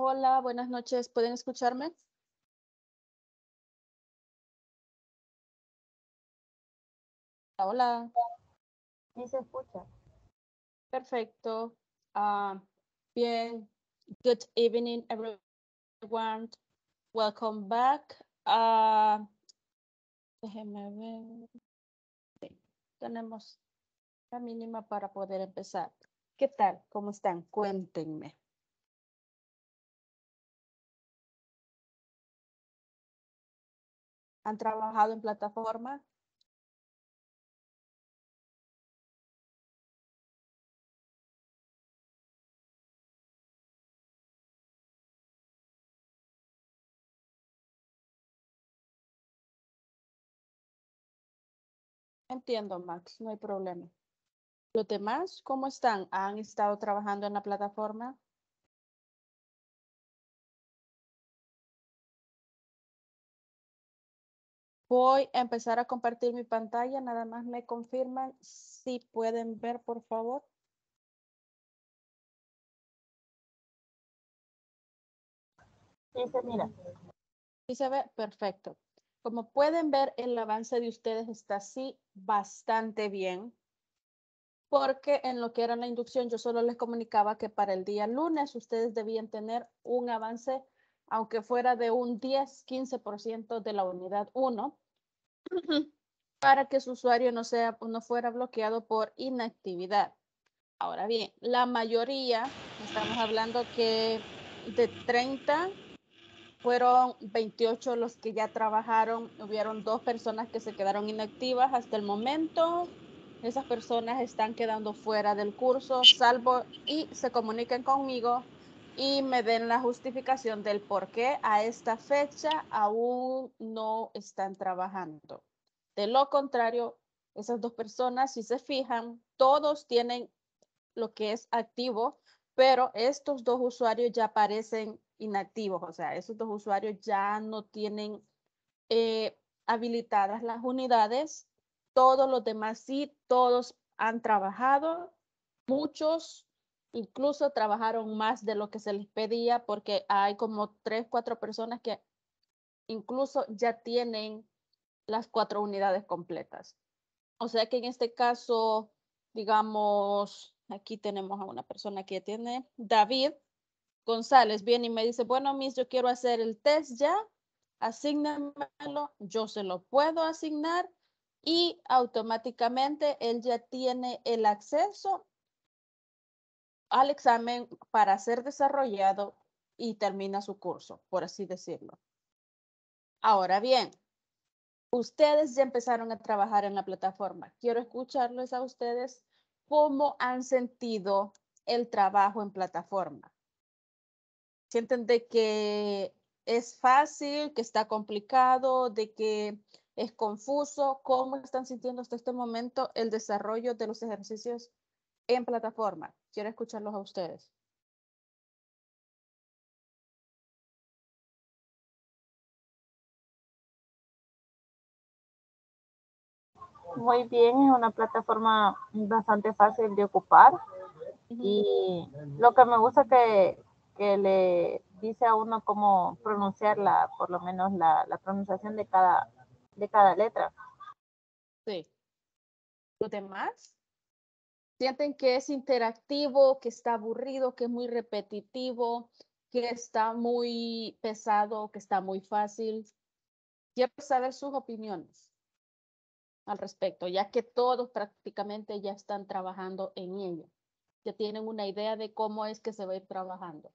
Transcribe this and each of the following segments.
Hola, buenas noches. ¿Pueden escucharme? Hola. Sí se escucha. Perfecto. Bien. Good evening, everyone. Welcome back. Déjenme ver. Sí, tenemos la mínima para poder empezar. ¿Qué tal? ¿Cómo están? Cuéntenme. ¿Han trabajado en plataforma? Entiendo, Max, no hay problema. ¿Los demás cómo están? ¿Han estado trabajando en la plataforma? Voy a empezar a compartir mi pantalla. Nada más me confirman si pueden ver, por favor. Sí se mira. ¿Sí se ve? Perfecto. Como pueden ver, el avance de ustedes está así bastante bien, porque en lo que era la inducción yo solo les comunicaba que para el día lunes ustedes debían tener un avance, aunque fuera de un 10-15% de la unidad 1, para que su usuario no fuera bloqueado por inactividad. Ahora bien, la mayoría, estamos hablando que de 30, fueron 28 los que ya trabajaron. Hubieron 2 personas que se quedaron inactivas hasta el momento. Esas personas están quedando fuera del curso, salvo y se comuniquen conmigo y me den la justificación del por qué a esta fecha aún no están trabajando. De lo contrario, esas 2 personas, si se fijan, todos tienen lo que es activo, pero estos 2 usuarios ya aparecen inactivos, o sea, esos 2 usuarios ya no tienen habilitadas las unidades. Todos los demás sí, todos han trabajado, muchos incluso trabajaron más de lo que se les pedía, porque hay como 3, 4 personas que incluso ya tienen las 4 unidades completas. O sea que en este caso, digamos, aquí tenemos a una persona que tiene, David González, viene y me dice, bueno, Miss, yo quiero hacer el test ya, asígnamelo, yo se lo puedo asignar y automáticamente él ya tiene el acceso al examen para ser desarrollado y termina su curso, por así decirlo. Ahora bien, ustedes ya empezaron a trabajar en la plataforma. Quiero escucharles a ustedes cómo han sentido el trabajo en plataforma. ¿Sienten de que es fácil, que está complicado, de que es confuso? ¿Cómo están sintiendo hasta este momento el desarrollo de los ejercicios en plataforma? Quiero escucharlos a ustedes. Muy bien, es una plataforma bastante fácil de ocupar y lo que me gusta que le dice a uno cómo pronunciar por lo menos la pronunciación de cada letra. Sí. ¿Los demás? ¿Sienten que es interactivo, que está aburrido, que es muy repetitivo, que está muy pesado, que está muy fácil? Quiero saber sus opiniones al respecto, ya que todos prácticamente ya están trabajando en ello. Ya tienen una idea de cómo es que se va a ir trabajando.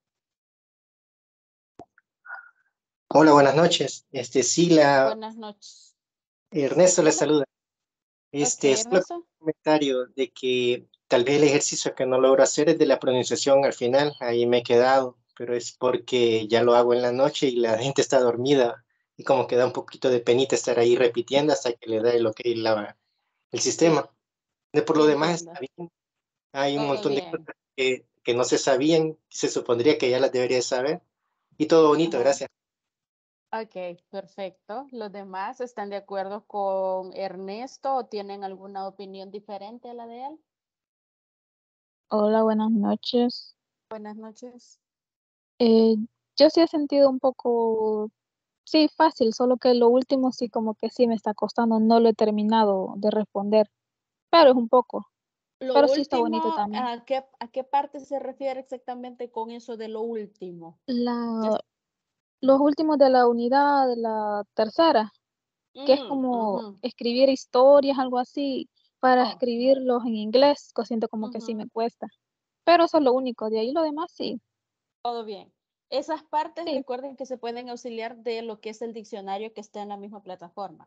Hola, buenas noches. Buenas noches. Ernesto les Dígame. saluda. Ok, Solo Ernesto. un comentario de que tal vez el ejercicio que no logro hacer es de la pronunciación al final, ahí me he quedado, pero es porque ya lo hago en la noche y la gente está dormida y como que da un poquito de penita estar ahí repitiendo hasta que le da el ok el sistema. Por lo demás Entiendo. está bien. Hay un Todo montón de bien. cosas que no se sabían, se supondría que ya las debería saber y todo bonito, Ajá. gracias. Ok, perfecto. ¿Los demás están de acuerdo con Ernesto o tienen alguna opinión diferente a la de él? Hola, buenas noches. Buenas noches. Yo sí he sentido un poco, sí, fácil, solo que lo último sí como que sí me está costando, no lo he terminado de responder, pero es un poco, Lo pero sí está bonito último, también. a qué parte se refiere exactamente con eso de lo último? Ya La, los últimos de la unidad, de la tercera, que es como ujú. escribir historias, algo así, para Oh, escribirlos en inglés, que siento como que sí ujú. me cuesta. Pero eso es lo único, de ahí lo demás sí, Todo bien. Esas partes sí. recuerden que se pueden auxiliar de lo que es el diccionario que está en la misma plataforma.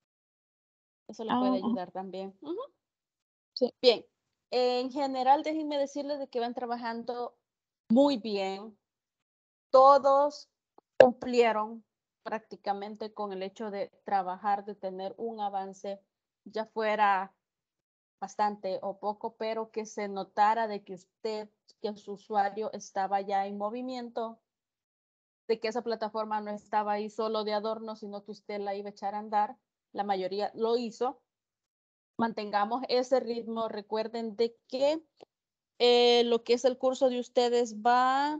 Eso les puede Ah, ayudar también. Ujú. sí. Bien, en general déjenme decirles de que van trabajando muy bien. Todos cumplieron prácticamente con el hecho de trabajar, de tener un avance, ya fuera bastante o poco, pero que se notara de que usted, que su usuario estaba ya en movimiento, de que esa plataforma no estaba ahí solo de adorno, sino que usted la iba a echar a andar. La mayoría lo hizo. Mantengamos ese ritmo. Recuerden de que lo que es el curso de ustedes va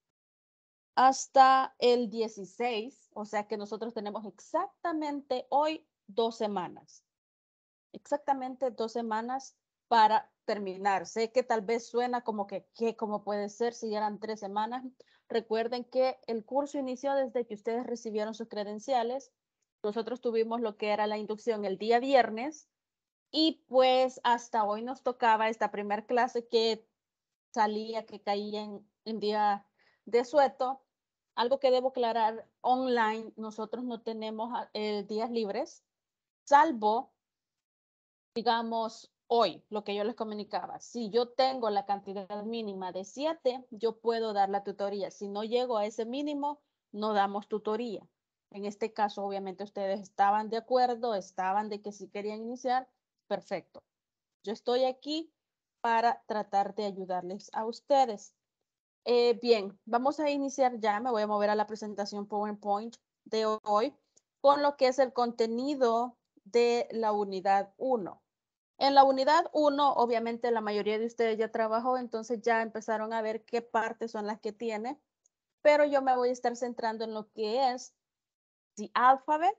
hasta el 16, o sea que nosotros tenemos exactamente hoy 2 semanas. Exactamente 2 semanas para terminar. Sé que tal vez suena como que, ¿qué? ¿Cómo puede ser si eran 3 semanas? Recuerden que el curso inició desde que ustedes recibieron sus credenciales. Nosotros tuvimos lo que era la inducción el día viernes y pues hasta hoy nos tocaba esta primera clase que salía, que caía en día de sueto. Algo que debo aclarar, online nosotros no tenemos días libres, salvo digamos, hoy, lo que yo les comunicaba, si yo tengo la cantidad mínima de 7, yo puedo dar la tutoría. Si no llego a ese mínimo, no damos tutoría. En este caso, obviamente, ustedes estaban de acuerdo, estaban de que si querían iniciar, perfecto. Yo estoy aquí para tratar de ayudarles a ustedes. Bien, vamos a iniciar ya. Me voy a mover a la presentación PowerPoint de hoy con lo que es el contenido de la unidad 1. En la unidad 1, obviamente la mayoría de ustedes ya trabajó, entonces ya empezaron a ver qué partes son las que tiene, pero yo me voy a estar centrando en lo que es the alphabet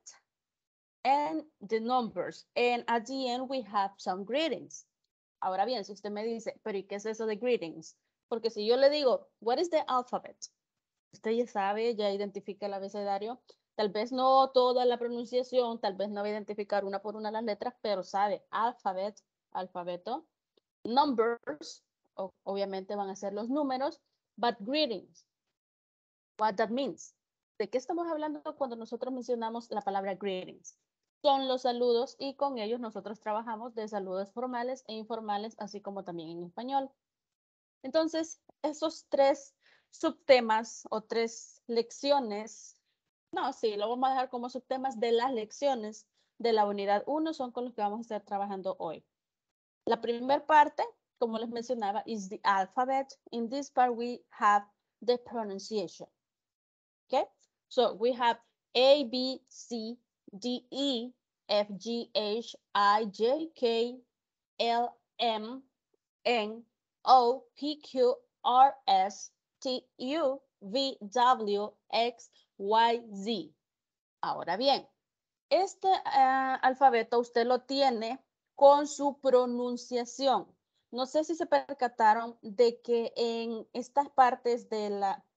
and the numbers. And at the end we have some greetings. Ahora bien, si usted me dice, pero ¿y qué es eso de greetings? Porque si yo le digo, what is the alphabet? Usted ya sabe, ya identifica el abecedario. Tal vez no toda la pronunciación, tal vez no va a identificar una por una las letras, pero sabe alphabet, alfabeto. Numbers, obviamente van a ser los números, but greetings, what that means. ¿De qué estamos hablando cuando nosotros mencionamos la palabra greetings? Son los saludos y con ellos nosotros trabajamos de saludos formales e informales, así como también en español. Entonces, esos 3 subtemas o 3 lecciones, no, sí, lo vamos a dejar como subtemas de las lecciones de la unidad 1, son con los que vamos a estar trabajando hoy. La primera parte, como les mencionaba, is the alphabet. In this part, we have the pronunciation. Okay, so we have A, B, C, D, E, F, G, H, I, J, K, L, M, N, O, P, Q, R, S, T, U, V, W, X, Y, Z. Ahora bien, este alfabeto usted lo tiene con su pronunciación. No sé si se percataron de que en estas partes de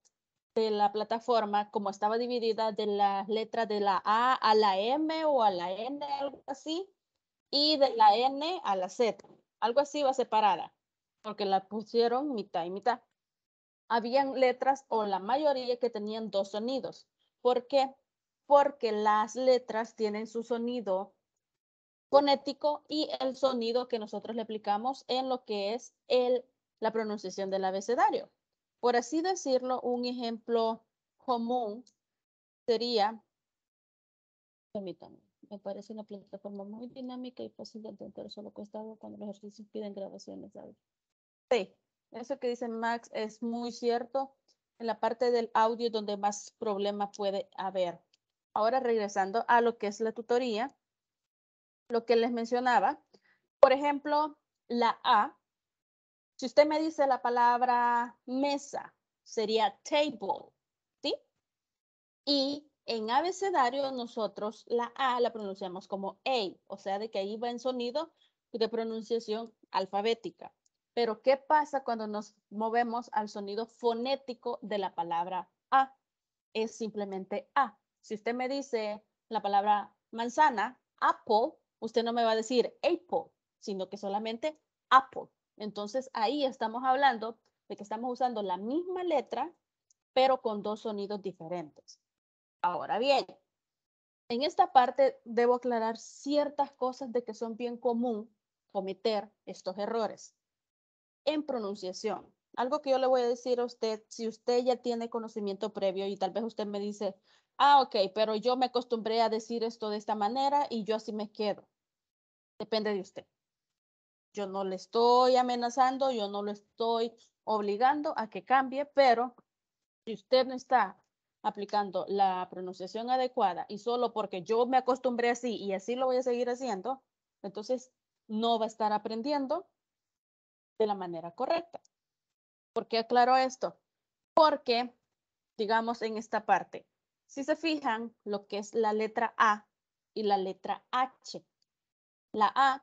la plataforma, como estaba dividida de las letras de la A a la M o a la N, algo así, y de la N a la Z, algo así va separada, porque la pusieron mitad y mitad. Habían letras o la mayoría que tenían 2 sonidos. ¿Por qué? Porque las letras tienen su sonido fonético y el sonido que nosotros le aplicamos en lo que es la pronunciación del abecedario. Por así decirlo, un ejemplo común sería, permítanme, me parece una plataforma muy dinámica y fácil de entender, solo cuesta algo cuando los ejercicios piden grabaciones de audio. Sí, eso que dice Max es muy cierto. En la parte del audio donde más problema puede haber. Ahora regresando a lo que es la tutoría, lo que les mencionaba, por ejemplo, la A, si usted me dice la palabra mesa, sería table, ¿sí? Y en abecedario nosotros la A la pronunciamos como A, o sea, de que ahí va en sonido de pronunciación alfabética. Pero ¿qué pasa cuando nos movemos al sonido fonético de la palabra A? Es simplemente A. Si usted me dice la palabra manzana, apple, usted no me va a decir apple, sino que solamente apple. Entonces ahí estamos hablando de que estamos usando la misma letra, pero con dos sonidos diferentes. Ahora bien, en esta parte debo aclarar ciertas cosas de que son bien común cometer estos errores en pronunciación. Algo que yo le voy a decir a usted, si usted ya tiene conocimiento previo y tal vez usted me dice, ok, pero yo me acostumbré a decir esto de esta manera y yo así me quedo. Depende de usted. Yo no le estoy amenazando, yo no lo estoy obligando a que cambie, pero si usted no está aplicando la pronunciación adecuada y solo porque yo me acostumbré así y así lo voy a seguir haciendo, entonces no va a estar aprendiendo de la manera correcta. ¿Por qué aclaro esto? Porque, digamos, en esta parte, si se fijan lo que es la letra A y la letra H, la A,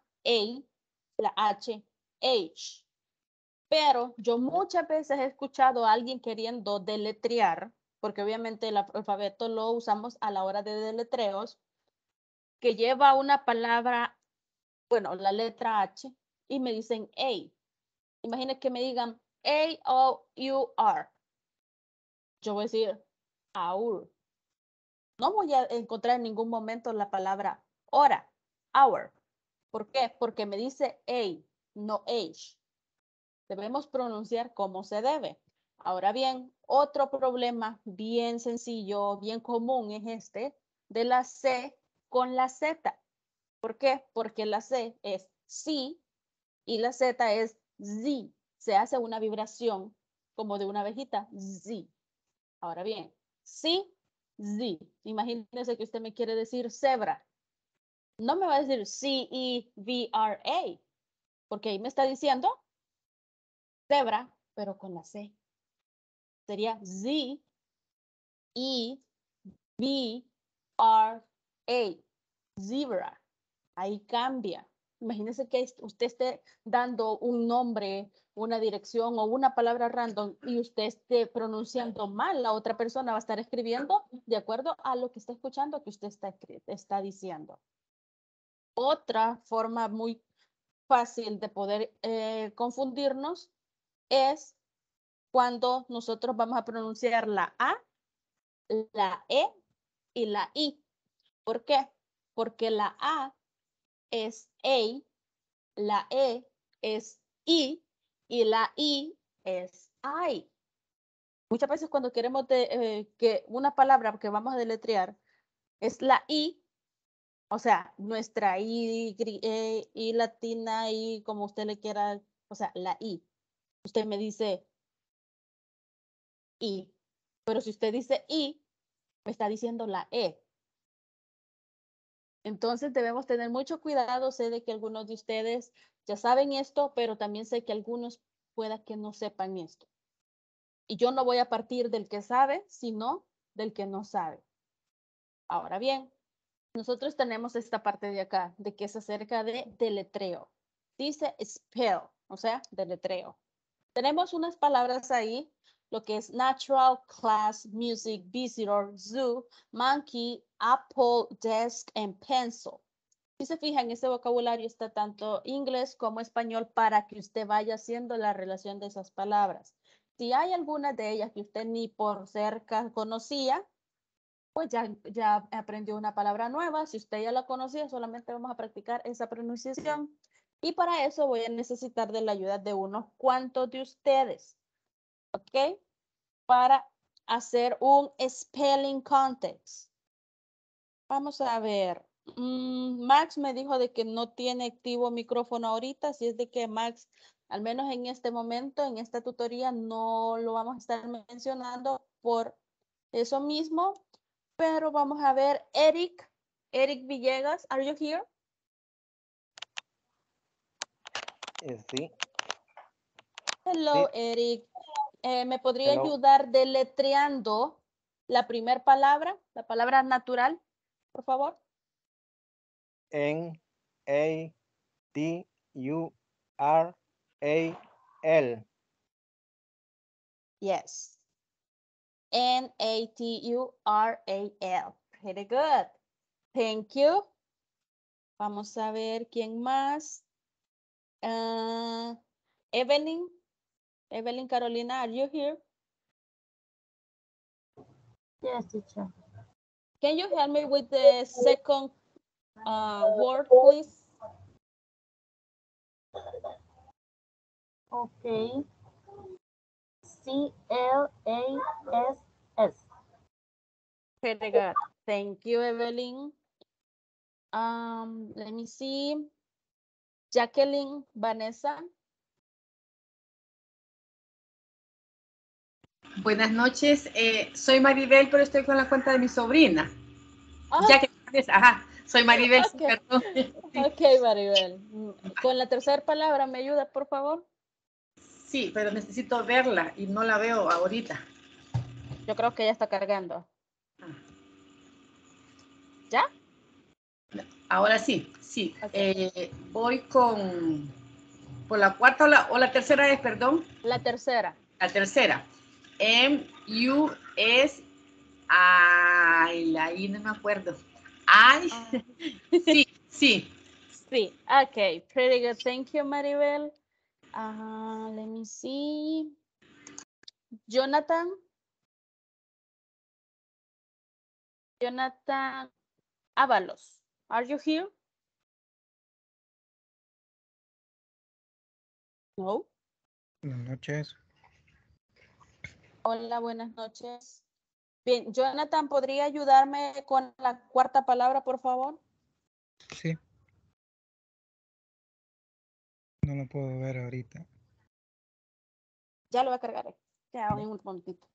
la H, H. Pero yo muchas veces he escuchado a alguien queriendo deletrear, porque obviamente el alfabeto lo usamos a la hora de deletreos, que lleva una palabra, bueno, la letra H, y me dicen A. Imaginen que me digan A-O-U-R. Yo voy a decir AUR. No voy a encontrar en ningún momento la palabra hora, hour. ¿Por qué? Porque me dice A, no H. Debemos pronunciar como se debe. Ahora bien, otro problema bien sencillo, bien común es este de la C con la Z. ¿Por qué? Porque la C es sí y la Z es Z. Se hace una vibración como de una abejita, Z. Ahora bien, sí, Z. Imagínese que usted me quiere decir cebra. No me va a decir C-E-V-R-A, porque ahí me está diciendo cebra, pero con la C. Sería Z, E, B, R, A, zebra. Ahí cambia. Imagínese que usted esté dando un nombre, una dirección o una palabra random y usted esté pronunciando mal. La otra persona va a estar escribiendo de acuerdo a lo que está escuchando que usted está diciendo. Otra forma muy fácil de poder confundirnos es cuando nosotros vamos a pronunciar la A, la E y la I. ¿Por qué? Porque la A es A, la E es I y la I es I. Muchas veces cuando queremos que una palabra que vamos a deletrear es la I, o sea, nuestra I latina, I como usted le quiera, o sea, la I. Usted me dice I, pero si usted dice I, me está diciendo la E. Entonces debemos tener mucho cuidado. Sé de que algunos de ustedes ya saben esto, pero también sé que algunos pueda que no sepan esto. Y yo no voy a partir del que sabe, sino del que no sabe. Ahora bien, nosotros tenemos esta parte de acá, de que es acerca de deletreo. Dice spell, o sea, deletreo. Tenemos unas palabras ahí, lo que es natural, class, music, visitor, zoo, monkey, apple, desk, and pencil. Si se fijan, ese vocabulario está tanto inglés como español para que usted vaya haciendo la relación de esas palabras. Si hay alguna de ellas que usted ni por cerca conocía, pues ya aprendió una palabra nueva. Si usted ya la conocía, solamente vamos a practicar esa pronunciación. Y para eso voy a necesitar de la ayuda de unos cuantos de ustedes, ¿ok? Para hacer un spelling contest. Vamos a ver. Max me dijo de que no tiene activo micrófono ahorita, así es de que Max, al menos en este momento, en esta tutoría, no lo vamos a estar mencionando por eso mismo, pero vamos a ver, Eric Villegas, are you here? Sí. Hello, Sí. Eric. ¿Me podría Hello. ayudar deletreando la primera palabra, la palabra natural, por favor. Natural. Yes. Natural. Very good. Thank you. Vamos a ver quién más. Evelyn. Evelyn Carolina, are you here? Yes, teacher. Can you help me with the second word, please? Okay. CLASS. Very good. Thank you, Evelyn. Let me see. Jacqueline, Vanessa. Buenas noches, soy Maribel, pero estoy con la cuenta de mi sobrina. Oh, Ya que, ajá, soy Maribel, okay. perdón. Ok, Maribel. Con la tercera palabra, ¿me ayuda, por favor? Sí, pero necesito verla y no la veo ahorita. Yo creo que ya está cargando. ¿Ya? Ahora sí, sí. Okay. Voy por la cuarta o la tercera es, perdón. La tercera. La tercera. M-U-S. Ay, ahí no me acuerdo. Ay, sí, sí. Sí, ok. Pretty good. Thank you, Maribel. Let me see. Jonathan. Jonathan Ábalos. Are you here? No. Buenas noches. Hola, buenas noches. Bien, Jonathan, ¿podría ayudarme con la cuarta palabra, por favor? Sí. No lo puedo ver ahorita. Ya lo voy a cargar. Ya, en un momentito.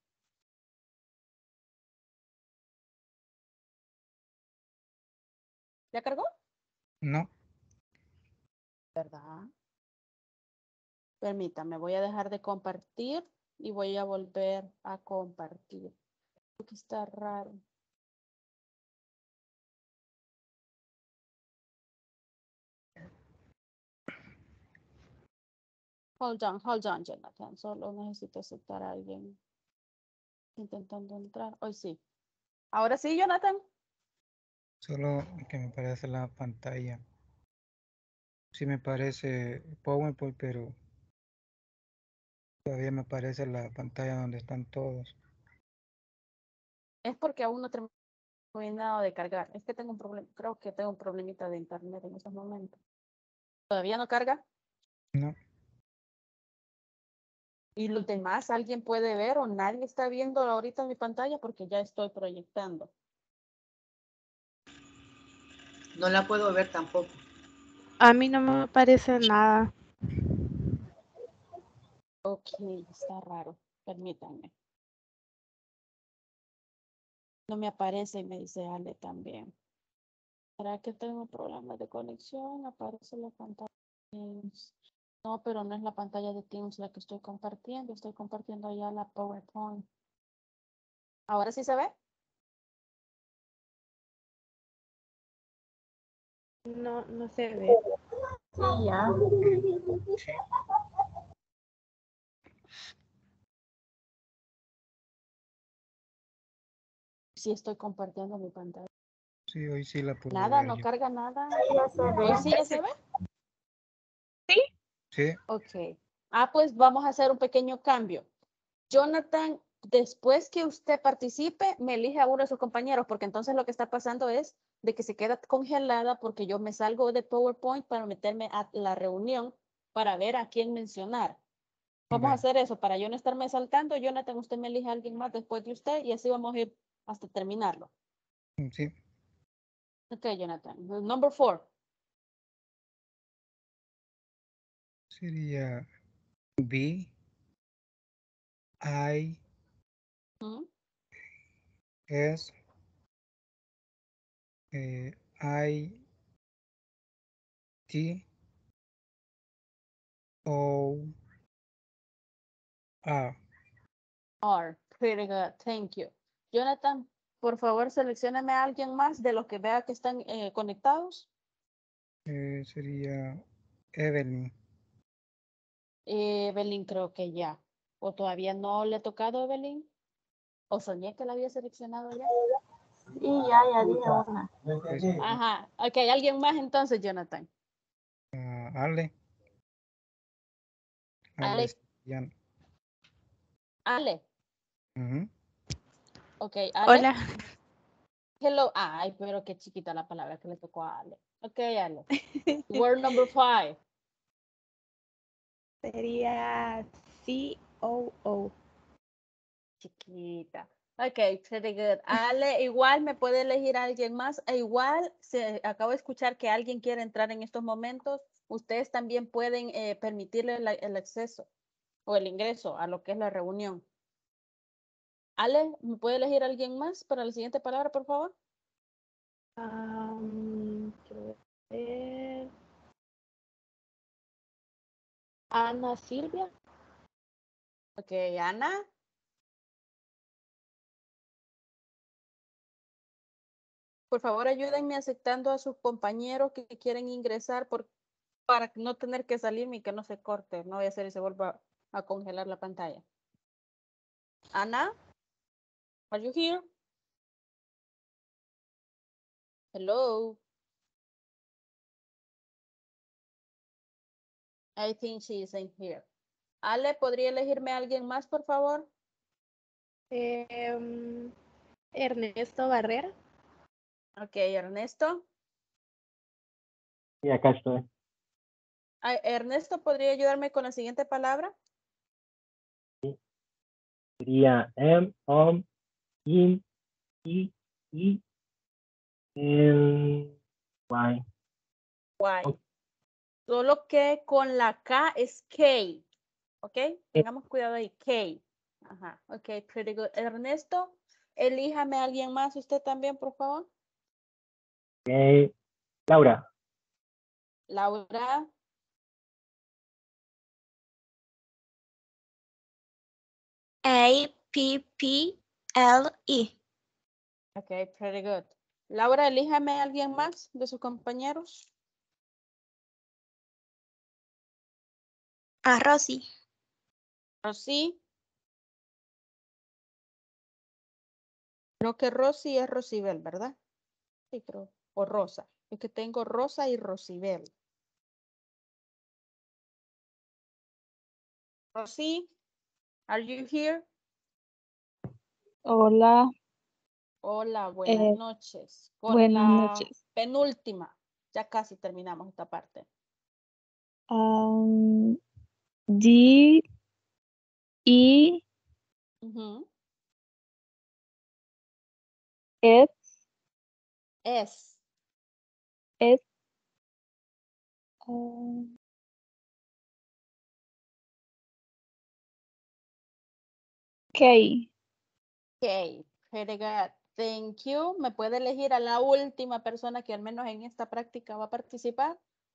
¿Ya cargó? No. ¿Verdad? Permítame, voy a dejar de compartir y voy a volver a compartir. Porque está raro. Hold on, Jonathan. Solo necesito aceptar a alguien intentando entrar. Hoy sí. Ahora sí, Jonathan. Solo que me parece la pantalla. Sí me parece PowerPoint, pero todavía me aparece la pantalla donde están todos. Es porque aún no he terminado de cargar. Es que tengo un problema. Creo que tengo un problemita de internet en estos momentos. ¿Todavía no carga? No. ¿Y los demás alguien puede ver o nadie está viendo ahorita en mi pantalla? Porque ya estoy proyectando. No la puedo ver tampoco. A mí no me aparece nada. Ok, está raro. Permítanme. No me aparece y me dice Ale también. ¿Será que tengo problemas de conexión? Aparece la pantalla de Teams. No, pero no es la pantalla de Teams la que estoy compartiendo. Estoy compartiendo ya la PowerPoint. ¿Ahora sí se ve? No, no se ve. Sí, ya. Sí. Sí estoy compartiendo mi pantalla. Sí, hoy sí la puedo Nada, ver no yo. carga nada. Ya se ve. ¿Hoy sí ya se ve? Sí. Ok. Pues vamos a hacer un pequeño cambio. Jonathan, después que usted participe, me elige a uno de sus compañeros, porque entonces lo que está pasando es de que se queda congelada porque yo me salgo de PowerPoint para meterme a la reunión para ver a quién mencionar. Vamos a hacer eso para yo no estarme saltando. Jonathan, usted me elige a alguien más después de usted y así vamos a ir hasta terminarlo. Sí. Ok, Jonathan. Number 4. Sería B, I, S, I, T, O, R. R. Pretty good. Thank you. Jonathan, por favor, seleccióname a alguien más de los que vea que están conectados. Sería Evelyn. Evelyn creo que ya. ¿O todavía no le ha tocado a Evelyn? ¿O soñé que la había seleccionado ya? Sí, ya dije una. Pues, Ajá. Ok, alguien más entonces, Jonathan. Ale. Ale. Santillán. Ale. Mm-hmm. Ujú. Ok, Ale. Hola. Hello. Ay, pero qué chiquita la palabra que le tocó a Ale. Ok, Ale. Word number 5. Sería COO. Chiquita. Ok, pretty good. Ale, igual me puede elegir a alguien más. E igual, se acabo de escuchar que alguien quiere entrar en estos momentos. Ustedes también pueden permitirle el acceso o el ingreso a lo que es la reunión. Ale, ¿me puede elegir a alguien más para la siguiente palabra, por favor? Quiero ver. Ana Silvia. Ok, Ana. Por favor, ayúdenme aceptando a sus compañeros que quieren ingresar para no tener que salirme y que no se corte. No voy a hacer y se vuelva a congelar la pantalla. Ana, are you here? Hello. I think she isn't here. Ale, ¿podría elegirme a alguien más, por favor? Ernesto Barrera. Ok, Ernesto. Y acá estoy. Ernesto, ¿podría ayudarme con la siguiente palabra? Sería in, I, N, Y. Why. Solo que con la K es K. ¿Ok? Tengamos cuidado ahí. K. Ajá. Ok, pretty good. Ernesto, elíjame a alguien más. Usted también, por favor. Okay. Laura. Laura. APPLE. Ok, pretty good. Laura, elíjame a alguien más de sus compañeros. A Rosy. Rosy. Creo que Rosy es Rosibel, ¿verdad? Sí, creo. O Rosa. Es que tengo Rosa y Rosibel. Rosy, are you here? Hola, Hola, buenas noches. Con buenas la noches. penúltima. Ya casi terminamos esta parte. D, E, Ujú. S, Es. S, K. Ok, very good. Thank you. ¿Me puede elegir a la última persona que al menos en esta práctica va a participar?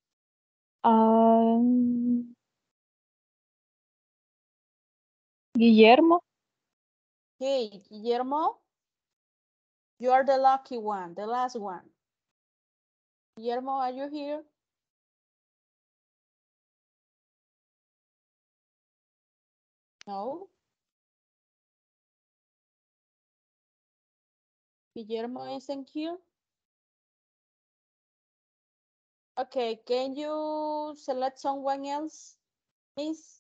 Guillermo. Hey, Guillermo. You are the lucky one, the last one. Guillermo, are you here? No. Guillermo isn't here. Okay, can you select someone else, please?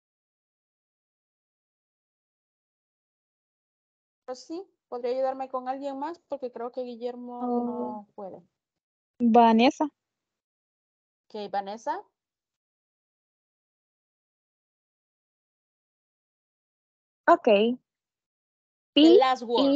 Sí, ¿podría ayudarme con alguien más? Porque creo que Guillermo no puede. Vanessa. Ok, Vanessa. Okay. The last word.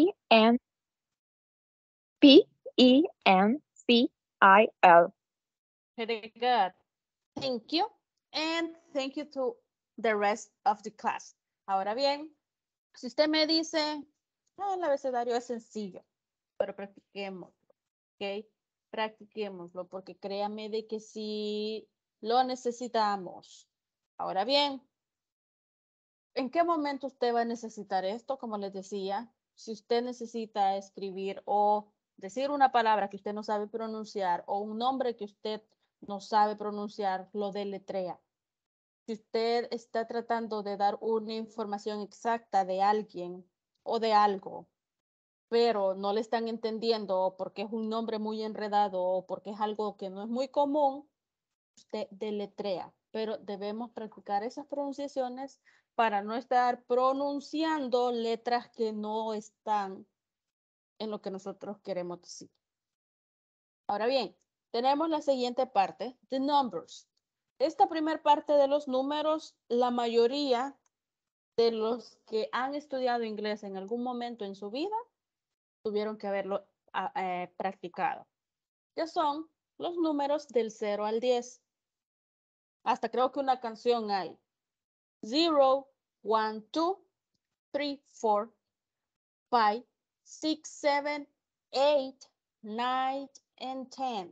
Pencil. Very good. Thank you. And thank you to the rest of the class. Ahora bien, si usted me dice, el abecedario es sencillo, pero practiquémoslo, ¿ok? Practiquémoslo, porque créame de que sí lo necesitamos. Ahora bien, ¿en qué momento usted va a necesitar esto? Como les decía, si usted necesita escribir o decir una palabra que usted no sabe pronunciar o un nombre que usted no sabe pronunciar, lo deletrea. Si usted está tratando de dar una información exacta de alguien o de algo, pero no le están entendiendo porque es un nombre muy enredado o porque es algo que no es muy común, usted deletrea. Pero debemos practicar esas pronunciaciones para no estar pronunciando letras que no están en lo que nosotros queremos decir. Ahora bien, tenemos la siguiente parte, the numbers. Esta primera parte de los números, la mayoría de los que han estudiado inglés en algún momento en su vida, tuvieron que haberlo practicado. Ya son los números del 0 al 10. Hasta creo que una canción hay. 0, 1, 2, 3, 4, 5, 6, 7, 8, 9, and 10.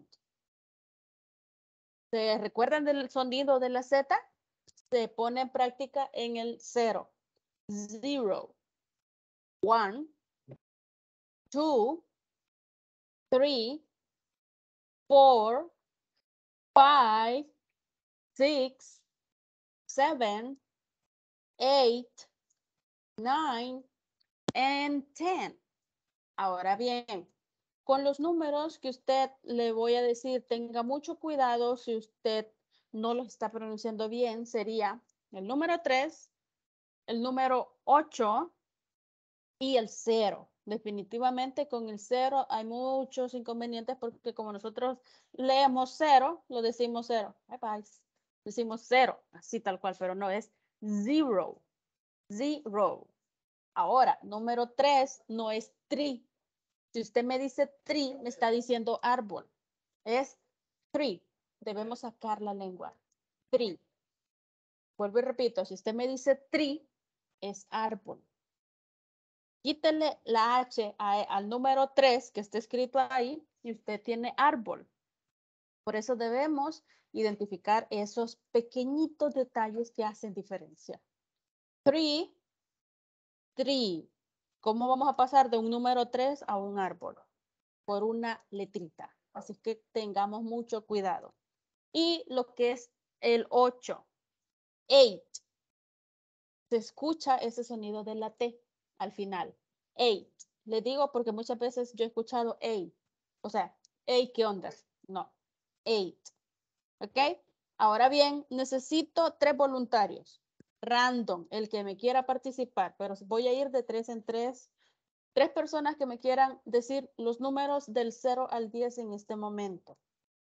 ¿Se recuerdan del sonido de la Z? Se pone en práctica en el 0. 0, 1, 2, 3, 4, 5, 6, 7, 8, 9, and 10. Ahora bien, con los números que usted le voy a decir, tenga mucho cuidado si usted no los está pronunciando bien. Sería el número 3, el número 8 y el 0. Definitivamente con el 0 hay muchos inconvenientes porque como nosotros leemos 0, lo decimos 0. Bye bye. Decimos 0, así tal cual, pero no es 0. 0. Ahora, número 3 no es tree. Si usted me dice tree, me está diciendo árbol. Es tree. Debemos sacar la lengua. Tree. Vuelvo y repito, si usted me dice tree, es árbol. Quítele la H al número 3 que está escrito ahí y usted tiene árbol. Por eso debemos identificar esos pequeñitos detalles que hacen diferencia. Tree, tree. ¿Cómo vamos a pasar de un número 3 a un árbol? Por una letrita. Así que tengamos mucho cuidado. Y lo que es el 8. 8. Se escucha ese sonido de la T al final. 8. Le digo porque muchas veces yo he escuchado 8. O sea, hey, ¿qué onda? No. 8. ¿Ok? Ahora bien, necesito 3 voluntarios. Random, el que me quiera participar, pero voy a ir de 3 en 3. 3 personas que me quieran decir los números del 0 al 10 en este momento.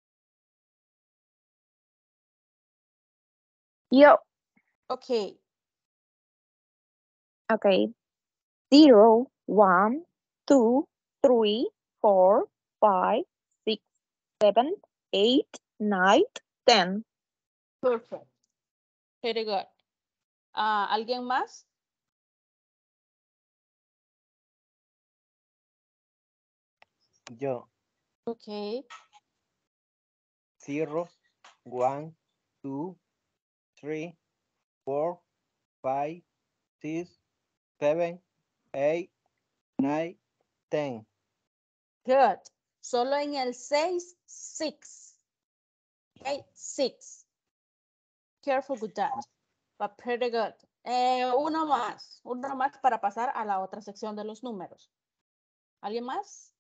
Yo. Ok. Okay. 0, 1, 2, 3, 4, 5, 6, 7, 8, 9, 10. Perfect. Very good. ¿Alguien más? Yo. Ok. 0, 1, 2, 3, 4, 5, 6, 7, 8, 9, 10. Good. Solo en el 6, 6. Okay, 6. Careful with that. But pretty good. Uno más para pasar a la otra sección de los números. ¿Alguien más?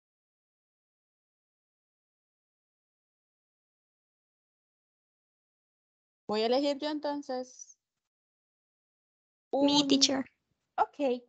Voy a elegir yo entonces. Me, teacher. Ok.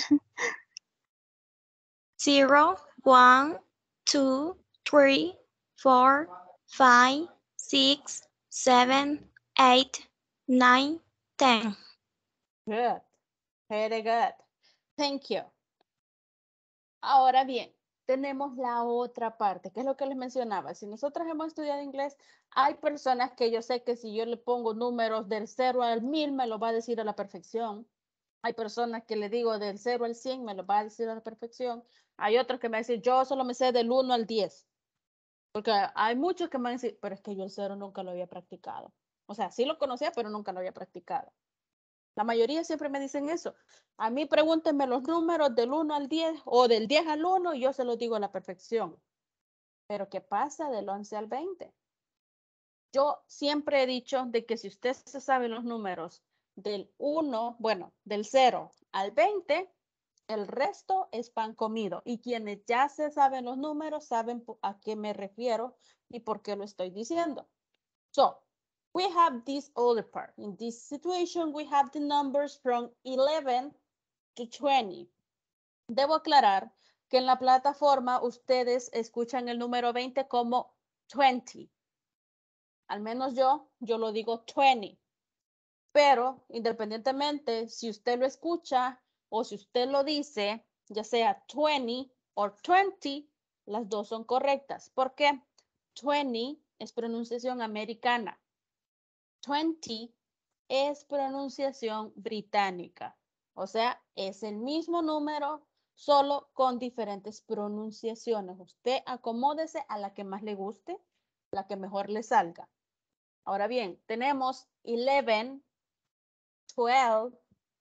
0, 1, 2, 3, 4, 5, 6, 7, 8, 9, 10. Good. Very good. Thank you. Ahora bien, tenemos la otra parte, que es lo que les mencionaba. Si nosotros hemos estudiado inglés, hay personas que yo sé que si yo le pongo números del 0 al 1000, me lo va a decir a la perfección. Hay personas que le digo del 0 al 100, me lo va a decir a la perfección. Hay otros que me dicen, yo solo me sé del 1 al 10. Porque hay muchos que me dicen, pero es que yo el 0 nunca lo había practicado. O sea, sí lo conocía, pero nunca lo había practicado. La mayoría siempre me dicen eso. A mí pregúntenme los números del 1 al 10 o del 10 al 1 y yo se los digo a la perfección. Pero ¿qué pasa del 11 al 20? Yo siempre he dicho de que si usted se sabe los números del 1, bueno, del 0 al 20, el resto es pan comido. Y quienes ya se saben los números saben a qué me refiero y por qué lo estoy diciendo. So, we have this other part. In this situation, we have the numbers from 11 to 20. Debo aclarar que en la plataforma ustedes escuchan el número 20 como 20. Al menos yo lo digo 20. Pero independientemente, si usted lo escucha o si usted lo dice, ya sea 20 o 20, las dos son correctas. ¿Por qué? 20 es pronunciación americana. 20 es pronunciación británica. O sea, es el mismo número, solo con diferentes pronunciaciones. Usted acomódese a la que más le guste, la que mejor le salga. Ahora bien, tenemos 11, 12,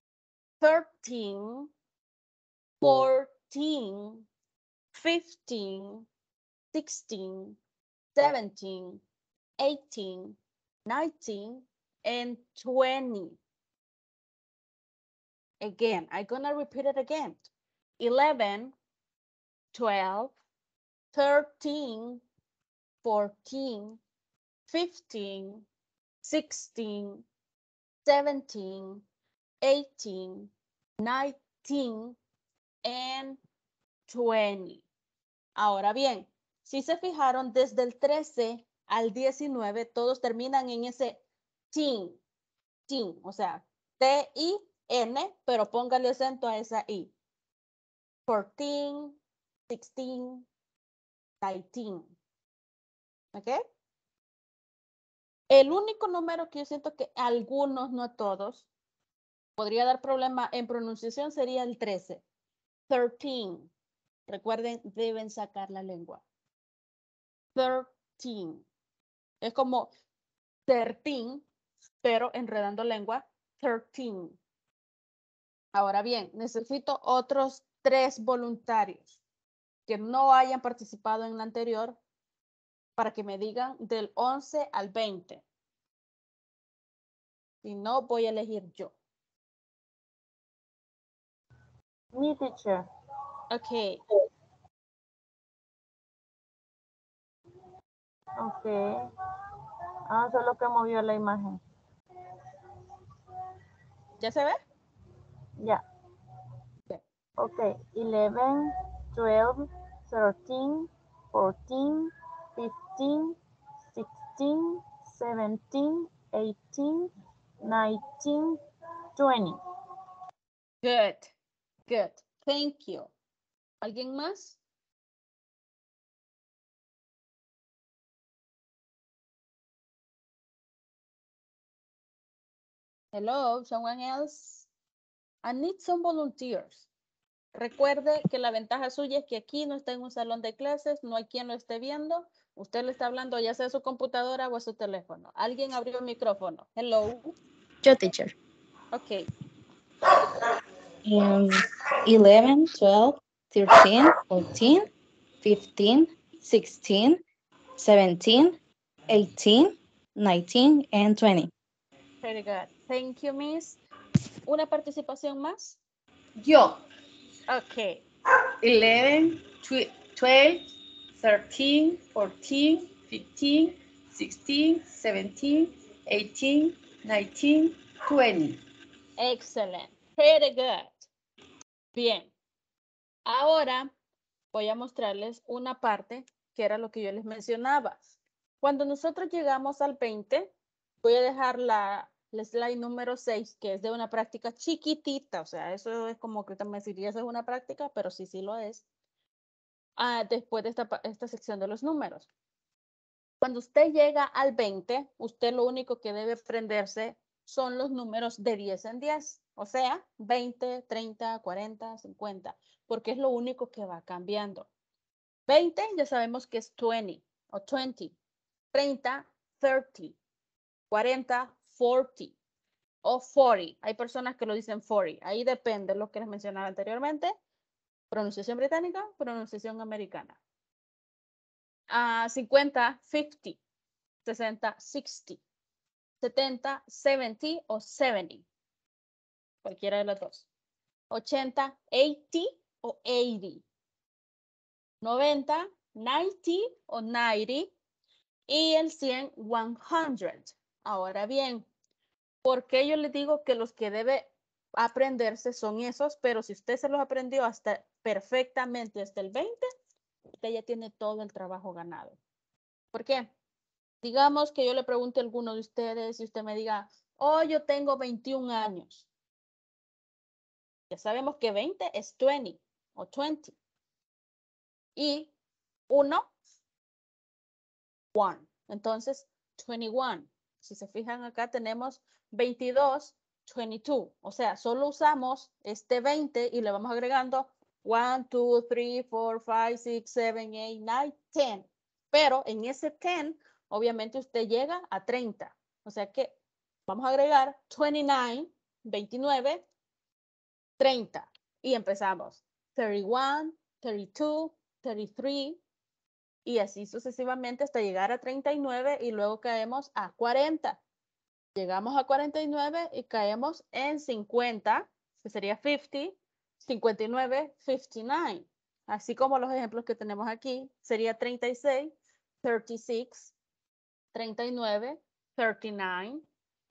13, 14, 15, 16, 17, 18, 19, and 20. Again, I'm gonna repeat it again. 11, 12, 13, 14, 15, 16, 17, 18, 19, and 20. Ahora bien, si se fijaron, desde el 13 al 19, todos terminan en ese tin, o sea, T-I-N, pero póngale acento a esa I. 14, 16, 19. ¿Ok? El único número que yo siento que algunos, no todos, podría dar problema en pronunciación sería el 13. 13. Recuerden, deben sacar la lengua. 13. Es como 13, pero enredando lengua. 13. Ahora bien, necesito otros 3 voluntarios que no hayan participado en la anterior para que me digan del 11 al 20. Si no, voy a elegir yo. Me, teacher. Ok. Ok. Ah, solo que movió la imagen. ¿Ya se ve? Ya. Okay. Ok. 11, 12, 13, 14, 15, 16, 17, 18, 19, 20. Good. Good. Thank you. ¿Alguien más? Hello, someone else? I need some volunteers. Recuerde que la ventaja suya es que aquí no está en un salón de clases, no hay quien lo esté viendo. Usted le está hablando ya sea a su computadora o a su teléfono. Alguien abrió el micrófono. Hello. Yo, teacher. Ok. 11, 12, 13, 14, 15, 16, 17, 18, 19, and 20. Very good. Thank you, Miss. ¿Una participación más? Yo. Ok. 11, 12, 13, 14, 15, 16, 17, 18, 19, 20. Excellent. Pretty good. Bien. Ahora voy a mostrarles una parte que era lo que yo les mencionaba. Cuando nosotros llegamos al 20, voy a dejar la slide número 6, que es de una práctica chiquitita. O sea, eso es como que usted me diría, eso es una práctica, pero sí lo es. Después de esta sección de los números. Cuando usted llega al 20, usted lo único que debe aprenderse son los números de 10 en 10. O sea, 20, 30, 40, 50, porque es lo único que va cambiando. 20 ya sabemos que es 20 o 20. 30, 30. 40, 40. o 40. Hay personas que lo dicen 40. Ahí depende lo que les mencionaba anteriormente. Pronunciación británica, pronunciación americana. 50, 50. 60, 60. 70, 70 o 70. Cualquiera de las dos. 80, 80 o 80. 90, 90 o 90. Y el 100, 100. Ahora bien, ¿por qué yo les digo que los que debe aprenderse son esos? Pero si usted se los aprendió hasta perfectamente hasta el 20, usted ya tiene todo el trabajo ganado. ¿Por qué? Digamos que yo le pregunte a alguno de ustedes y usted me diga, oh, yo tengo 21 años. Ya sabemos que 20 es 20 o 20. Y 1, 1. Entonces, 21. Si se fijan acá tenemos 22, 22. O sea, solo usamos este 20 y le vamos agregando 1, 2, 3, 4, 5, 6, 7, 8, 9, 10. Pero en ese 10, obviamente usted llega a 30. O sea que vamos a agregar 29, 29, 30. Y empezamos. 31, 32, 33. Y así sucesivamente hasta llegar a 39 y luego caemos a 40. Llegamos a 49 y caemos en 50, que sería 50, 59, 59. Así como los ejemplos que tenemos aquí, sería 36, 36, 39, 39,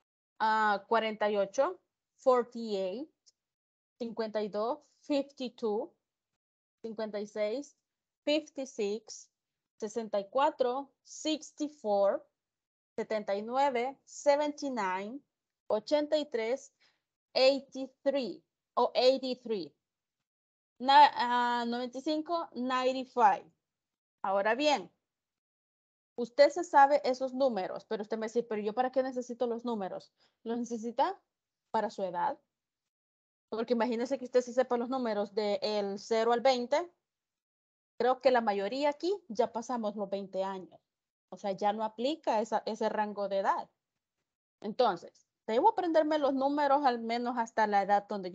48, 48, 52, 52, 56, 56, 64, 64, 79, 79, 83, 83 o 83, 95, 95. Ahora bien, usted se sabe esos números, pero usted me dice, pero yo ¿para qué necesito los números? ¿Los necesita para su edad? Porque imagínese que usted se sepa los números del 0 al 20. Creo que la mayoría aquí ya pasamos los 20 años. O sea, ya no aplica ese rango de edad. Entonces, debo aprenderme los números al menos hasta la edad donde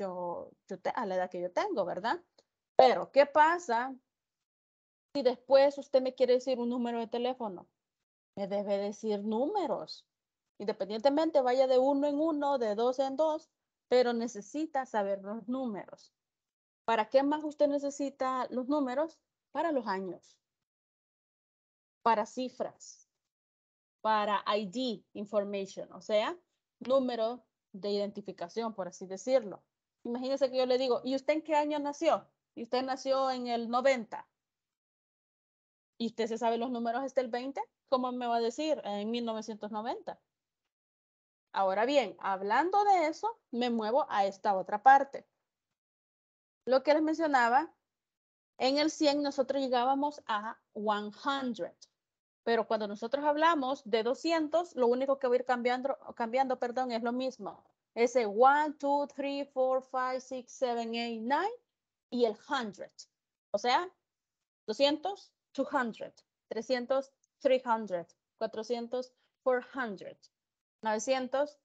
a la edad que yo tengo, ¿verdad? Pero, ¿qué pasa si después usted me quiere decir un número de teléfono? Me debe decir números. Independientemente vaya de uno en uno, de dos en dos, pero necesita saber los números. ¿Para qué más usted necesita los números? Para los años, para cifras, para ID information, o sea, número de identificación, por así decirlo. Imagínese que yo le digo, ¿y usted en qué año nació? Y usted nació en el 90. ¿Y usted se sabe los números hasta el 20? ¿Cómo me va a decir? En 1990. Ahora bien, hablando de eso, me muevo a esta otra parte. Lo que les mencionaba, en el 100 nosotros llegábamos a 100. Pero cuando nosotros hablamos de 200, lo único que va a ir cambiando, es lo mismo. Ese 1, 2, 3, 4, 5, 6, 7, 8, 9 y el 100. O sea, 200, 200, 300, 300, 400, 400, 900,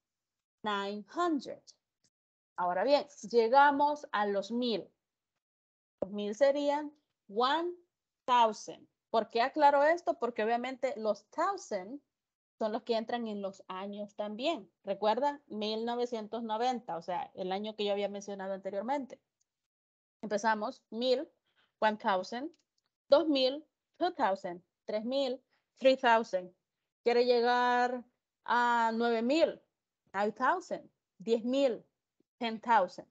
900. Ahora bien, llegamos a los 1000. Los 1000 serían 1000. ¿Por qué aclaro esto? Porque obviamente los 1000 son los que entran en los años también. Recuerda, 1990, o sea, el año que yo había mencionado anteriormente. Empezamos 1000, 1000, 2000, 2000, 3000, 3000. Quiere llegar a 9000, 9000, 10,000, 10,000.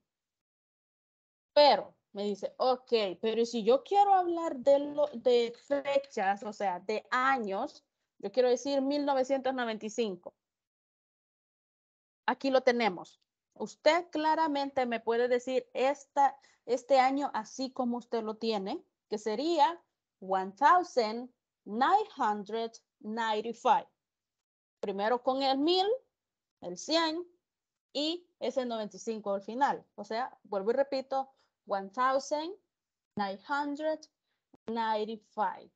Pero me dice, ok, pero si yo quiero hablar de fechas, o sea, de años, yo quiero decir 1995. Aquí lo tenemos. Usted claramente me puede decir este año así como usted lo tiene, que sería 1995. Primero con el 1000, el 100 y ese 95 al final. O sea, vuelvo y repito, 1995.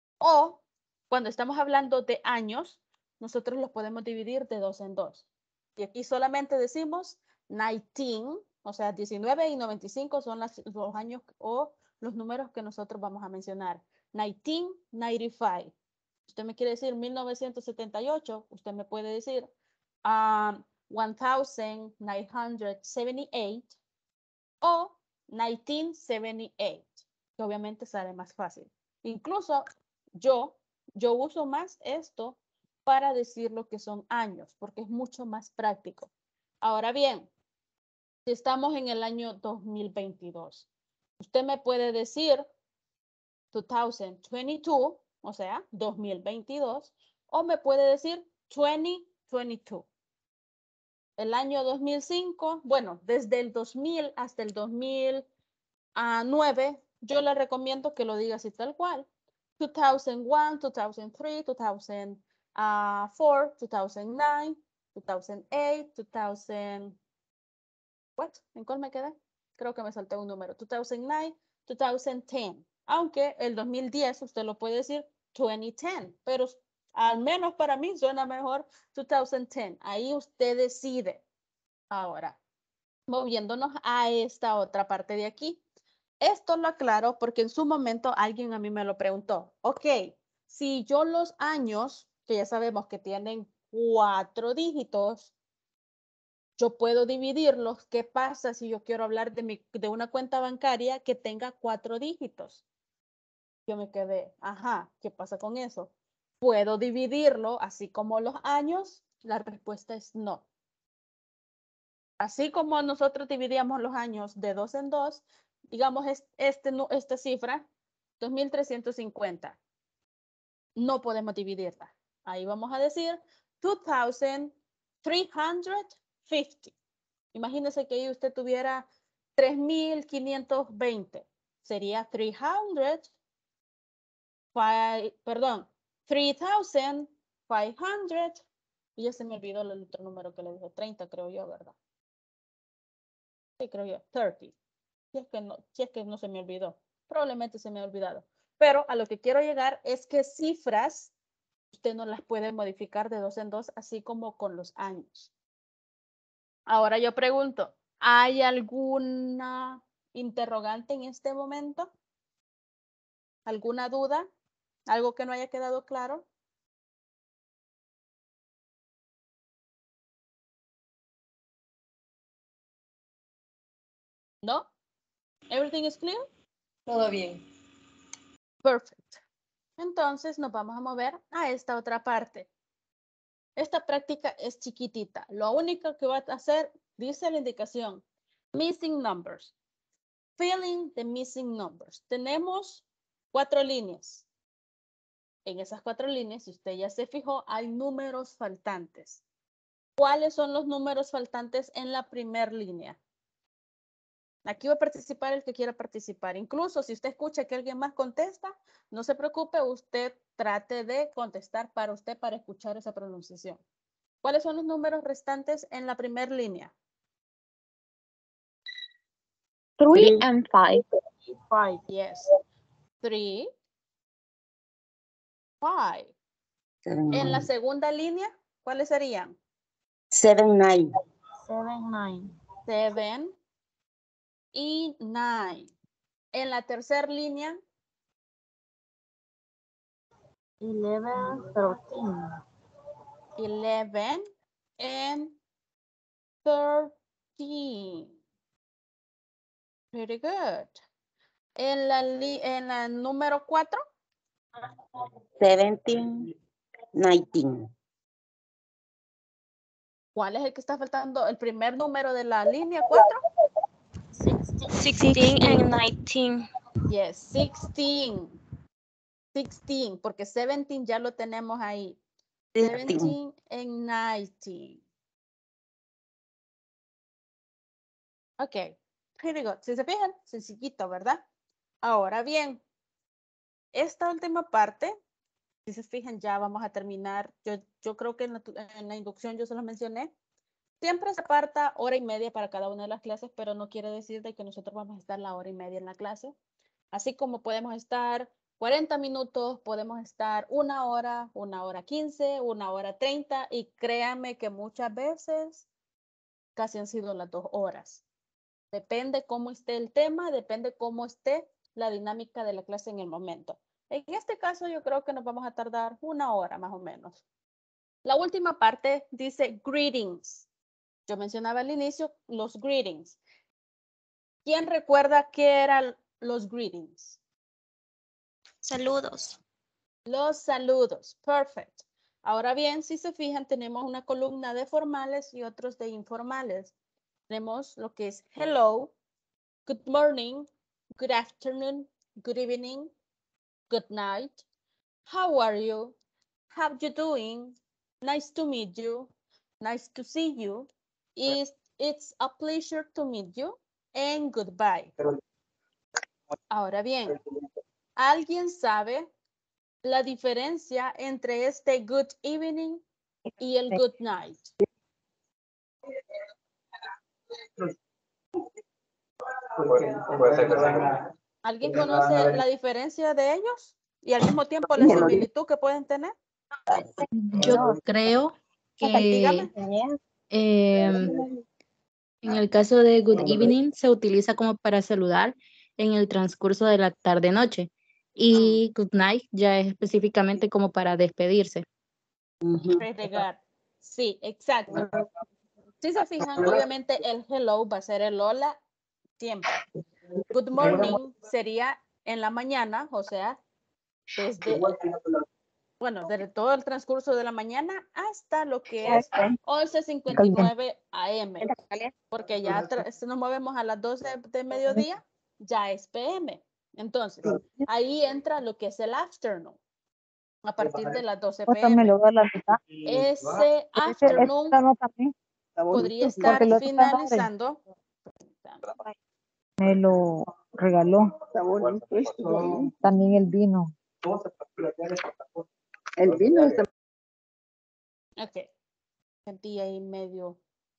O cuando estamos hablando de años, nosotros los podemos dividir de dos en dos. Y aquí solamente decimos 19, o sea, 19 y 95 son los años o los números que nosotros vamos a mencionar. 1995. Usted me quiere decir 1978, usted me puede decir 1978 o 1978, que obviamente sale más fácil. Incluso yo uso más esto para decir lo que son años, porque es mucho más práctico. Ahora bien, si estamos en el año 2022, usted me puede decir 2022, o sea, 2022, o me puede decir 2022. El año 2005, bueno, desde el 2000 hasta el 2009, yo le recomiendo que lo diga así tal cual. 2001, 2003, 2004, 2009, 2008, 2000. What? ¿En cuál me quedé? Creo que me salté un número. 2009, 2010. Aunque el 2010 usted lo puede decir 2010, pero al menos para mí suena mejor 2010. Ahí usted decide. Ahora, moviéndonos a esta otra parte de aquí. Esto lo aclaro porque en su momento alguien a mí me lo preguntó. Ok, si yo los años, que ya sabemos que tienen 4 dígitos, yo puedo dividirlos. ¿Qué pasa si yo quiero hablar de una cuenta bancaria que tenga 4 dígitos? Yo me quedé, ajá, ¿qué pasa con eso? ¿Puedo dividirlo así como los años? La respuesta es no. Así como nosotros dividíamos los años de 2 en 2, digamos esta cifra, 2350. No podemos dividirla. Ahí vamos a decir 2350. Imagínese que ahí usted tuviera 3520. Sería 3,500, y ya se me olvidó el otro número que le dije, 30 creo yo, ¿verdad? Sí, creo yo, 30. Si es que no se me olvidó. Probablemente se me ha olvidado. Pero a lo que quiero llegar es que cifras usted no las puede modificar de 2 en 2, así como con los años. Ahora yo pregunto, ¿hay alguna interrogante en este momento? ¿Alguna duda? ¿Algo que no haya quedado claro? ¿No? ¿Everything is clear? Todo bien. Perfect. Entonces nos vamos a mover a esta otra parte. Esta práctica es chiquitita. Lo único que va a hacer, dice la indicación, missing numbers. Filling the missing numbers. Tenemos 4 líneas. En esas 4 líneas, si usted ya se fijó, hay números faltantes. ¿Cuáles son los números faltantes en la primera línea? Aquí va a participar el que quiera participar. Incluso si usted escucha que alguien más contesta, no se preocupe, usted trate de contestar para usted para escuchar esa pronunciación. ¿Cuáles son los números restantes en la primera línea? 3 and 5. 5, yes. 3, 5. En la segunda línea, ¿cuáles serían? 7, 9. 7 y 9. En la tercera línea, 11, 13. 11 and 13. Pretty good. En la número 4, 17, 19. ¿cuál es el que está faltando? El primer número de la línea 4. 16 and 19. Yes, 16. 16, porque 17 ya lo tenemos ahí. 17 and 19. Ok, pretty good. Si se fijan, sencillito, ¿verdad? Ahora bien, esta última parte, si se fijan, ya vamos a terminar. Yo creo que en la inducción yo se los mencioné. Siempre se aparta 1:30 para cada una de las clases, pero no quiere decir de que nosotros vamos a estar la 1:30 en la clase. Así como podemos estar 40 minutos, podemos estar 1 hora, 1 hora 15, 1 hora 30 y créanme que muchas veces casi han sido las 2 horas. Depende cómo esté el tema, depende cómo esté la dinámica de la clase en el momento. En este caso yo creo que nos vamos a tardar 1 hora más o menos. La última parte dice greetings. Yo mencionaba al inicio los greetings. ¿Quién recuerda qué eran los greetings? Saludos. Los saludos. Perfect. Ahora bien, si se fijan, tenemos una columna de formales y otros de informales. Tenemos lo que es hello, good morning, good afternoon, good evening, good night, how are you, how you doing, nice to meet you, nice to see you, it's a pleasure to meet you, and goodbye. Ahora bien, ¿alguien sabe la diferencia entre este good evening y el good night? ¿Alguien conoce la diferencia de ellos? Y al mismo tiempo la similitud que pueden tener. Yo creo que Dígame. en el caso de good evening se utiliza como para saludar en el transcurso de la tarde-noche y good night ya es específicamente como para despedirse. Regar. Sí, exacto. Si se fijan, obviamente el hello va a ser el hola siempre. Good morning sería en la mañana, o sea, desde todo el transcurso de la mañana hasta lo que es 11:59 AM, porque ya si nos movemos a las 12 de mediodía, ya es PM. Entonces, ahí entra lo que es el afternoon, a partir de las 12 PM. Ese afternoon podría estar finalizando. Me lo regaló. También el vino. El vino está... Ok. Sentí ahí medio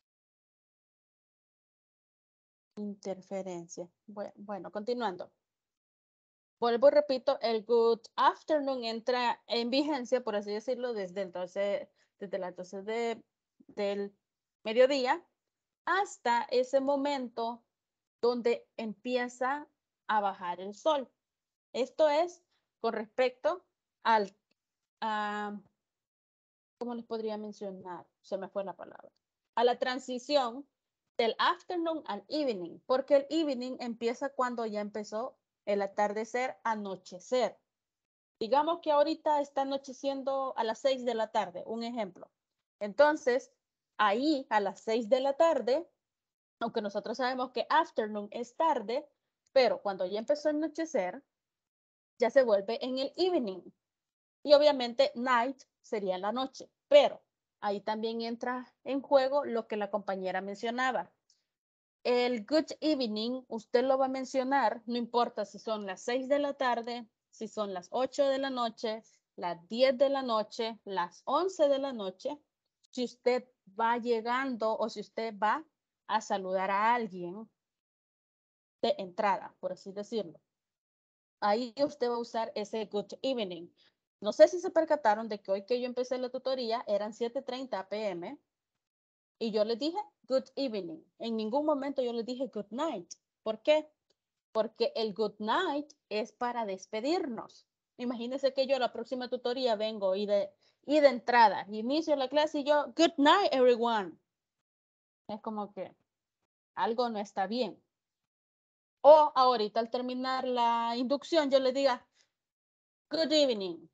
interferencia. Bueno, continuando. Vuelvo y repito, el good afternoon entra en vigencia, por así decirlo, desde las 12 del mediodía hasta ese momento donde empieza a bajar el sol. Esto es con respecto al, ¿cómo les podría mencionar? Se me fue la palabra. A la transición del afternoon al evening, porque el evening empieza cuando ya empezó el atardecer, anochecer. Digamos que ahorita está anocheciendo a las 6 de la tarde, un ejemplo. Entonces, ahí a las 6 de la tarde, aunque nosotros sabemos que afternoon es tarde, pero cuando ya empezó a anochecer, ya se vuelve en el evening. Y obviamente night sería la noche, pero ahí también entra en juego lo que la compañera mencionaba. El good evening, usted lo va a mencionar, no importa si son las 6 de la tarde, si son las 8 de la noche, las 10 de la noche, las 11 de la noche, si usted va llegando o si usted va a saludar a alguien de entrada, por así decirlo. Ahí usted va a usar ese good evening. No sé si se percataron de que hoy que yo empecé la tutoría eran 7:30 PM y yo les dije good evening. En ningún momento yo les dije good night. ¿Por qué? Porque el good night es para despedirnos. Imagínense que yo a la próxima tutoría vengo y de entrada inicio la clase y yo good night everyone. Es como que algo no está bien. O ahorita al terminar la inducción yo les diga good evening.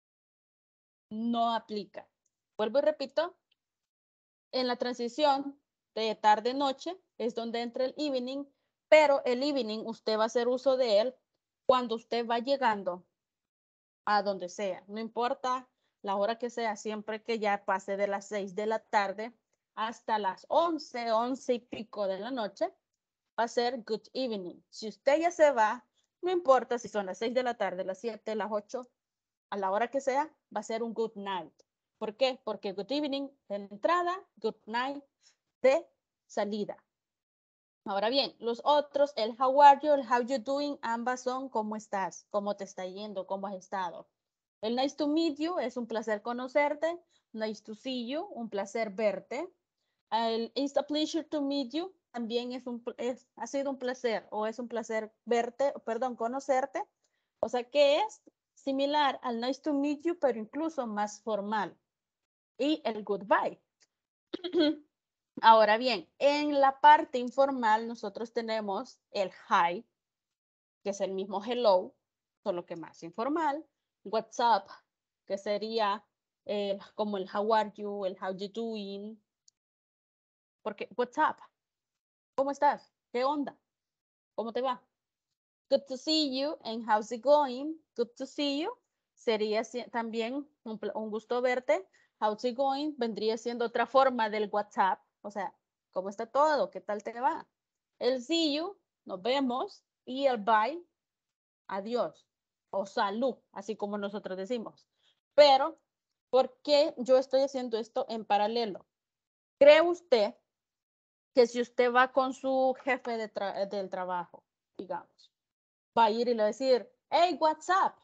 No aplica. Vuelvo y repito, en la transición de tarde-noche es donde entra el evening, pero el evening usted va a hacer uso de él cuando usted va llegando a donde sea. No importa la hora que sea, siempre que ya pase de las 6 de la tarde hasta las 11, 11 y pico de la noche, va a ser good evening. Si usted ya se va, no importa si son las 6 de la tarde, las 7, las 8, a la hora que sea, va a ser un good night. ¿Por qué? Porque good evening de entrada, good night de salida. Ahora bien, los otros, el how are you, el how you doing, ambas son cómo estás, cómo te está yendo, cómo has estado. El nice to meet you es un placer conocerte. Nice to see you, un placer verte. El it's a pleasure to meet you también ha sido un placer o es un placer verte, perdón, conocerte. O sea que es similar al nice to meet you, pero incluso más formal. Y el goodbye. Ahora bien, en la parte informal nosotros tenemos el hi, que es el mismo hello, solo que más informal. What's up, que sería como el how are you, el how you doing. Porque what's up, ¿cómo estás? ¿Qué onda? ¿Cómo te va? Good to see you and how's it going? Good to see you sería también un gusto verte. How's it going vendría siendo otra forma del WhatsApp. O sea, ¿cómo está todo? ¿Qué tal te va? El see you, nos vemos. Y el bye, adiós. O salud, así como nosotros decimos. Pero, ¿por qué yo estoy haciendo esto en paralelo? ¿Cree usted que si usted va con su jefe del trabajo, digamos, va a ir y le va a decir, hey, what's up?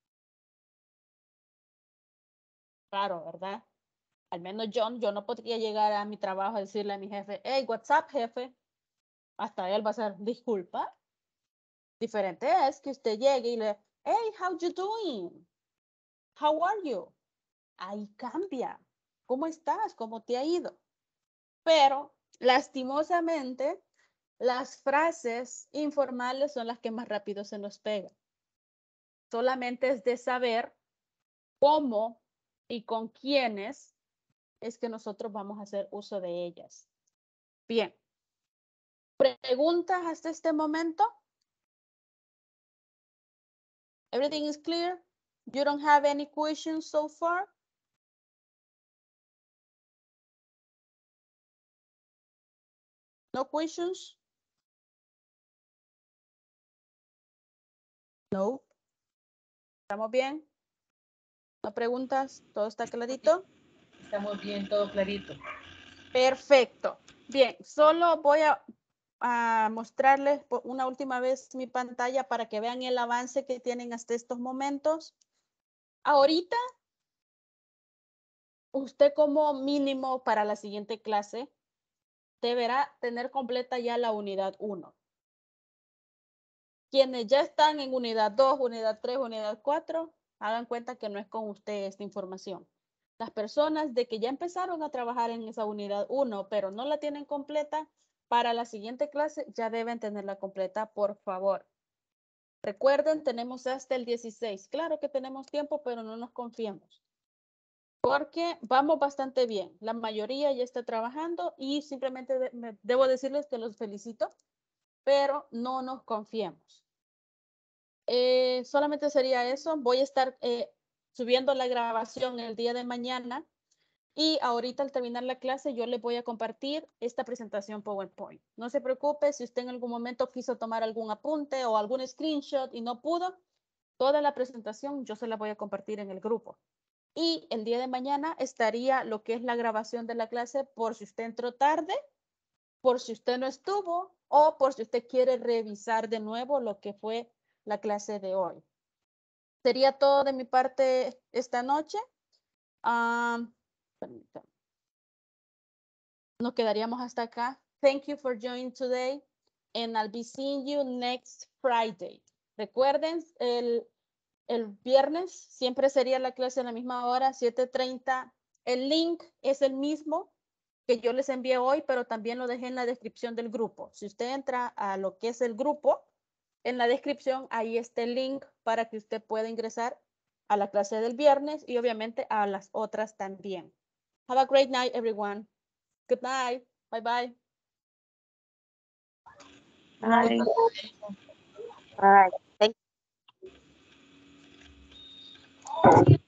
Claro, ¿verdad? Al menos yo no podría llegar a mi trabajo a decirle a mi jefe, hey, what's up, jefe? Hasta él va a ser, disculpa. Diferente es que usted llegue y le, hey, how you doing? How are you? Ahí cambia. ¿Cómo estás? ¿Cómo te ha ido? Pero, lastimosamente, las frases informales son las que más rápido se nos pegan. Solamente es de saber cómo y con quiénes es que nosotros vamos a hacer uso de ellas. Bien. ¿Preguntas hasta este momento? Everything is clear? You don't have any questions so far? No questions? No. ¿Estamos bien? ¿No preguntas? ¿Todo está clarito? Estamos bien, todo clarito. Perfecto. Bien, solo voy a mostrarles una última vez mi pantalla para que vean el avance que tienen hasta estos momentos. Ahorita, usted como mínimo para la siguiente clase deberá tener completa ya la unidad 1. Quienes ya están en unidad 2, unidad 3, unidad 4, hagan cuenta que no es con usted esta información. Las personas de que ya empezaron a trabajar en esa unidad 1, pero no la tienen completa, para la siguiente clase ya deben tenerla completa, por favor. Recuerden, tenemos hasta el 16. Claro que tenemos tiempo, pero no nos confiemos. Porque vamos bastante bien. La mayoría ya está trabajando y simplemente debo decirles que los felicito, pero no nos confiemos. Solamente sería eso. Voy a estar subiendo la grabación el día de mañana y ahorita al terminar la clase yo les voy a compartir esta presentación PowerPoint. No se preocupe si usted en algún momento quiso tomar algún apunte o algún screenshot y no pudo, toda la presentación yo se la voy a compartir en el grupo. Y el día de mañana estaría lo que es la grabación de la clase por si usted entró tarde, por si usted no estuvo o por si usted quiere revisar de nuevo lo que fue la clase de hoy. Sería todo de mi parte esta noche. Nos quedaríamos hasta acá. Thank you for joining today and I'll be seeing you next Friday. Recuerden, el viernes siempre sería la clase a la misma hora, 7:30. El link es el mismo que yo les envié hoy, pero también lo dejé en la descripción del grupo. Si usted entra a lo que es el grupo, en la descripción ahí está el link para que usted pueda ingresar a la clase del viernes y obviamente a las otras también. Have a great night, everyone. Good night. Bye bye. Bye. Bye. Thank you.